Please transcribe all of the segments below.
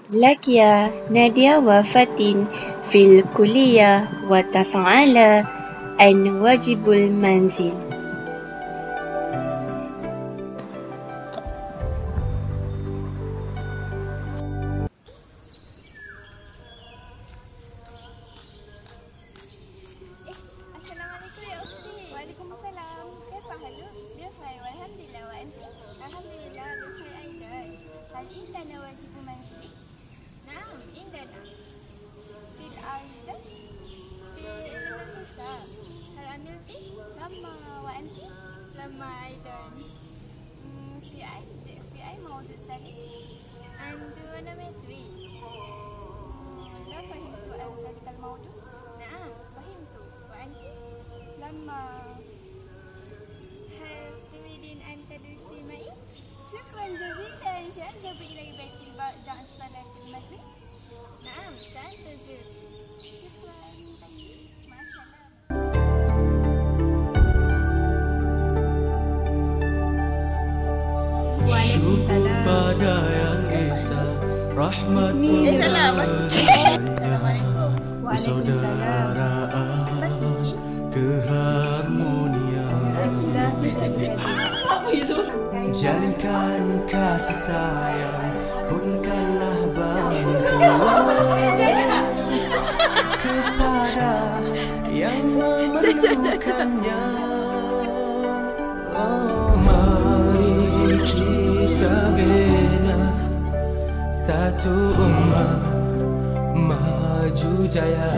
Lakia Nadia wafatin fil kuliah wa tas'ala an wajibul manzil. Assalamualaikum ya Upsi. Waalaikumsalam. Kaifa haluk? Bikhair walhamdulillah wa anti? Alhamdulillah bikhair aidan. Hal indana wajib manzili? Naam, indana. Fil ardas fi ilm al-hisab. Hal amilti? Lama wa anti? Lama aidan. في أي موضوع ذلك؟ عند ونمتري. لا فهمت عن ذلك الموضوع. نعم فهمت. وأنت؟ لما هل تريدين أن تدرسي معي؟ شكرا جزيلا. سأذهب إلى بيتي بعد صلاة المغرب. نعم سأنتظر. شكرا. مع السلامة. Syukur pada yang Esa rahmat persaudaraan keharmonian jalinkan kasih sayang hulurkanlah bantuan kepada yang memerlukannya. Mari kita bina satu umat maju jaya.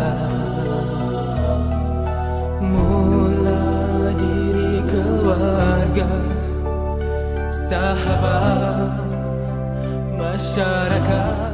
Mula diri keluarga, sahabat, masyarakat.